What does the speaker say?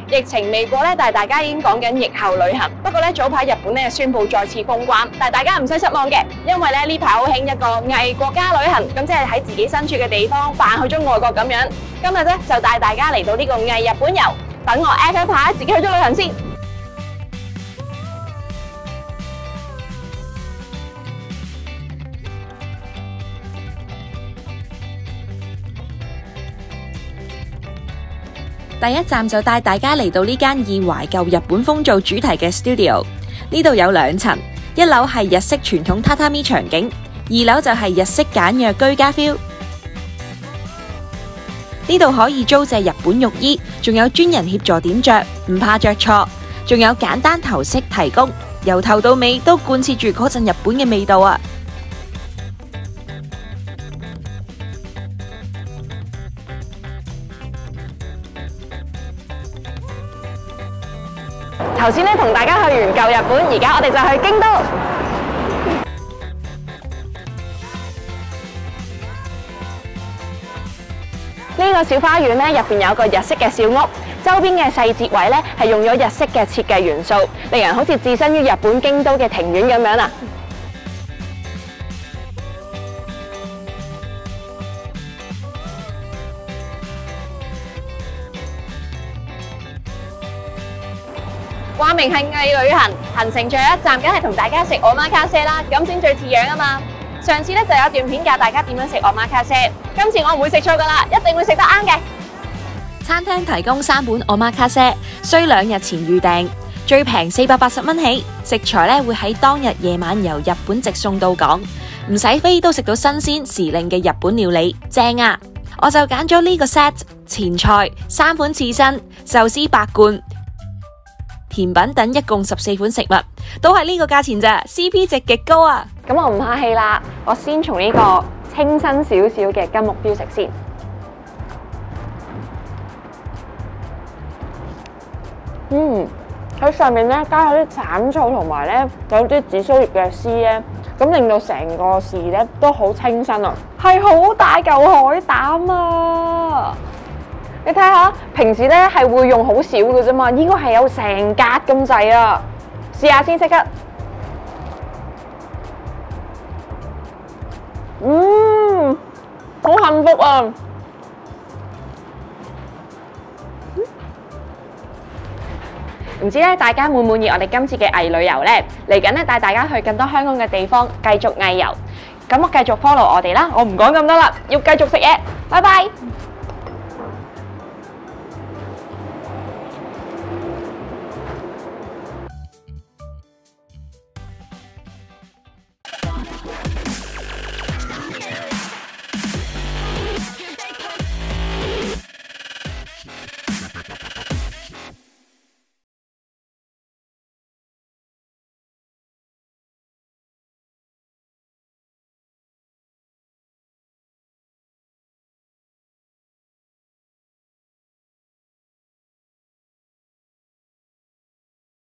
疫情未過咧，但係大家已經講緊疫後旅行。不過咧，早排日本咧宣布再次封關，但係大家唔使失望嘅，因為咧呢排好興一個偽國家旅行，咁即係喺自己身處嘅地方扮去咗外國咁樣。今日咧就帶大家嚟到呢個偽日本遊，等我 app 一下自己去咗旅行先。 第一站就帶大家嚟到呢間以懷舊日本風做主題嘅 studio， 呢度有2層，一樓係日式傳統榻榻米場景，2樓就係日式簡約居家 feel。呢度可以租借日本浴衣，仲有專人協助點着，唔怕着錯，仲有簡單頭飾提供，由頭到尾都貫徹住嗰陣日本嘅味道啊！ 頭先咧同大家去完舊日本，而家我哋就去京都。呢個小花園咧入邊有個日式嘅小屋，周邊嘅細節位咧係用咗日式嘅設計元素，令人好似置身於日本京都嘅庭院咁樣啊！話明係偽旅行，行程最後一站梗係同大家食omakase啦，咁先最似樣啊嘛！上次咧就有段片教大家點樣食omakase，今次我唔會食錯噶啦，一定會食得啱嘅。 餐廳提供3本omakase，需2日前預訂，最平480蚊起。食材咧會喺當日夜晚由日本直送到港，唔使飛都食到新鮮時令嘅日本料理，正啊！我就揀咗呢個 set， 前菜、3款刺身、壽司8罐。甜品等一共14款食物，都係呢個價錢咋 ，CP 值極高啊！ 咁我唔客氣啦，我先從呢個清新少少嘅金目標食先。喺上面咧加咗啲橙醋同埋咧有啲紫蘇葉嘅絲咧，咁令到成個豉咧都好清新啊，係好大嚿海膽啊！你睇下，平時咧係會用好少嘅啫嘛，應該係有成格咁滯啊！試下先，即刻。好幸福啊！唔知咧大家滿唔滿意我哋今次嘅偽旅遊咧？嚟緊咧帶大家去更多香港嘅地方，繼續偽遊。咁我繼續 follow我哋啦，我唔講咁多啦，要繼續食嘢。拜拜。